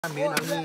miếng nó nghi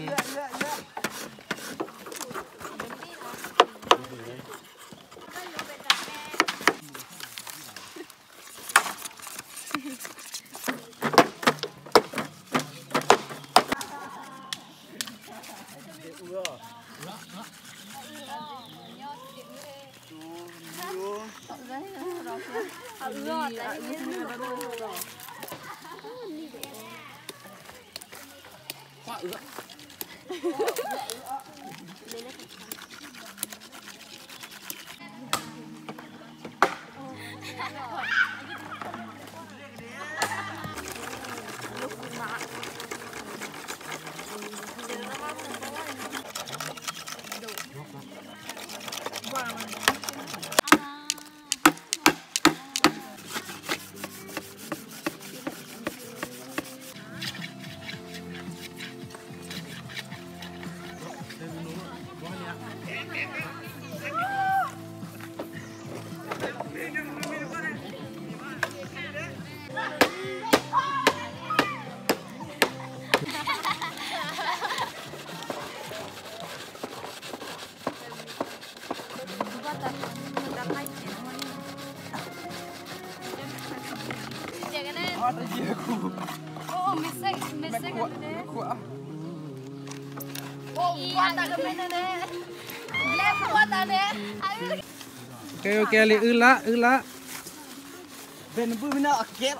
ok li ư lá bên bữa mình nợ kéo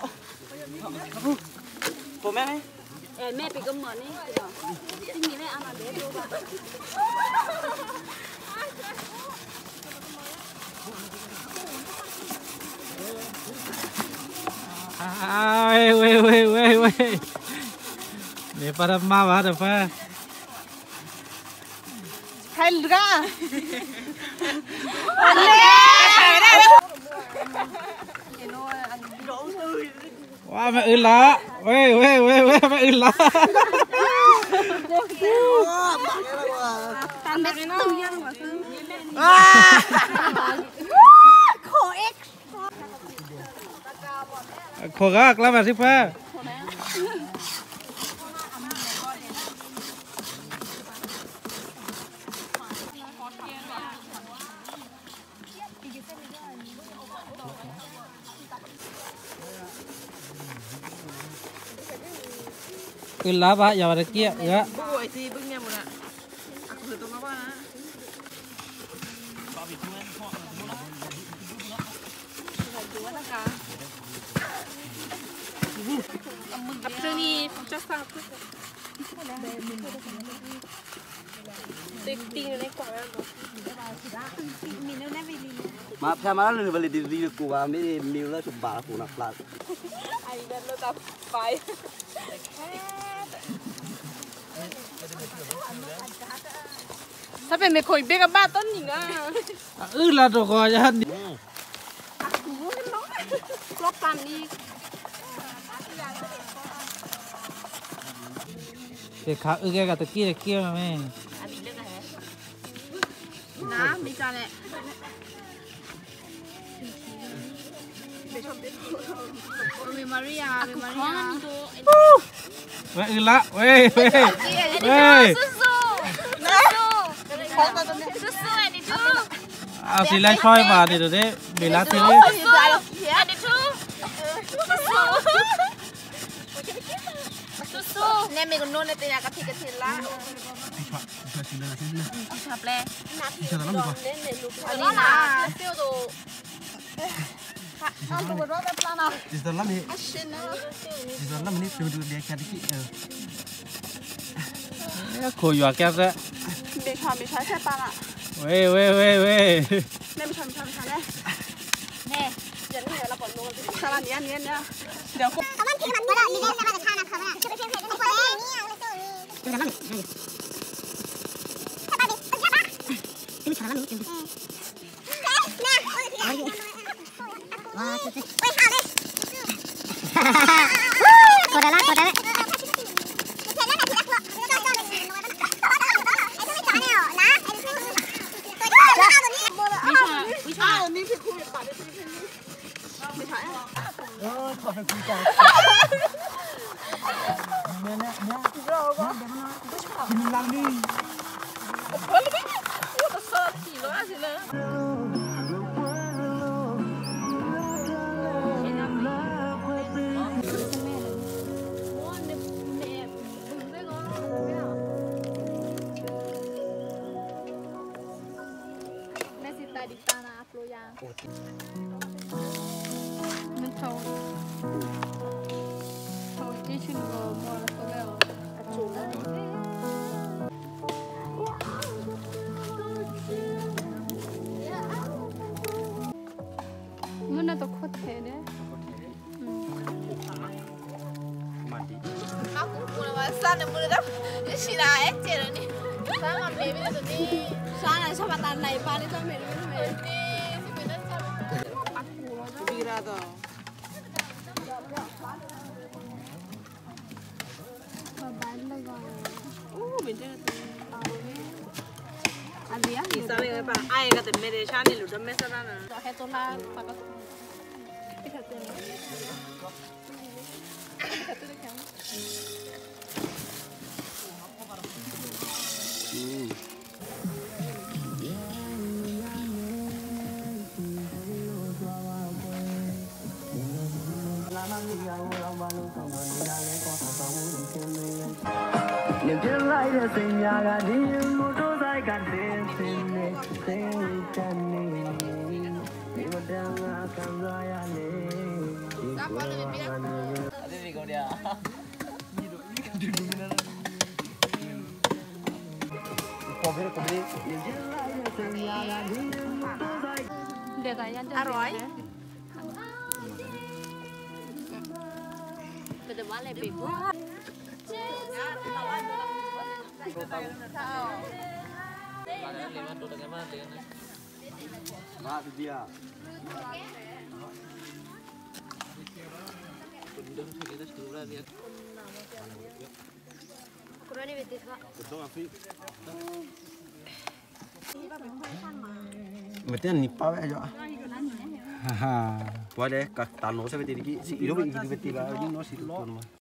của mẹ này mẹ bị cơm mờn ấy xin nghĩ mẹ ăn là bé luôn Wey. Ni pada mau ada apa? Helga. Wah, mẹ ư lá. Wey, mẹ ư lá. Tan mẹ tự nhiên mà cứ. Khổ ếch. Khổ gác lắm mà ship ha. Ư lá ba, giờ ada kia, ya. Buổi gì bưng nha một ạ. Aku thử tôm nó qua nè. Trương chắc sao mà sao mà nó về đi được của bà mới miêu nó chụp bà của nạp lại ai đang nó tập phải sao phải mày khởi bê cả ba tấn nhỉ Là đồ gọi cho anh. lót tàn đi Để khá cái cả kia mà mẹ. ná bị ra nè vì Maria Mẹ ư lá, wey. À thì lại soi vào thì được đấy, bị lá thì đấy. nè mình còn nôn lên từ nhà cái thịt lá chập lẹ đó là tiêu đồ ăn đồ đó là nào đi giờ lắm đi từ từ để cái gì Khổ dọa kẹp đấy. mình xóa xe pan ạ Wey. nè mình xóa nè nè giờ nó là bọn nôn sao là nháเดี๋ยวกูเขามันที่มันว่ามีเล่นแล้วมันจะทานเขาอ่ะคือเป็นเพลงในคนนี้ดูแล้วมั้งถ้าไปดิเป็นแค่ปะที่มันทานแล้วนี่นะว้าสุดๆเฮ้ยเอาเลยกดได้ละเห็นแล้วนะทีละพวกแล้วก็เป็นน้อยมันไอ้ตัวไม่จ่ายเนี่ยนะไอ้ตัววิชานี่คือคุยกับป่าได้ไม่ใช่ขอเป็นคุณจ่ายเนี่ย Dictana afloya. Men tog ikke noe mål for det å kjole. Men det er kort til det. Aku pun masa nemu dah. Sila cerita ni. Sama baby tu ni. Sana siapa tanah ipan itu melu. Bira tu. Baban lagi. Betul tu. Ada ya? Isa ni apa? Ayah kata mere shani lu, dah mere sana. Dah tu lah, pakai. Ikat tu. Ikat tu kan. Những chiếc lại để sinh nhà gà đi những một số dài cạn tên xin nè tên chân nè đi một đêm càng dài anh nè Ada ni kau dia. Dia kaya tu. Aroy. Betul balik bego. Mak dia. Kurang ni betul tak? Betul Afif. Mesti nipa aja. Haha. Boleh kat tanah saya beti lagi. Si itu beti beti lah. Ini nasi tu nama.